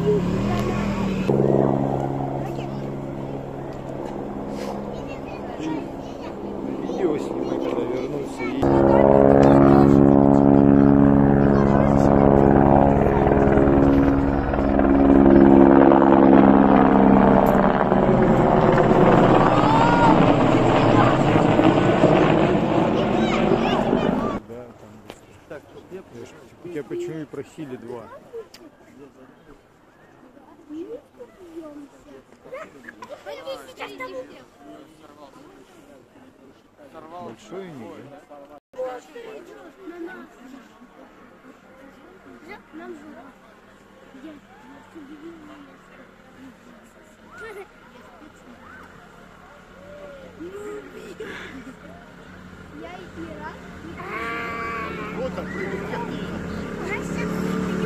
Видео снимай, когда вернуться. Так, тебя почему и просили два. Большой у них, Вот так,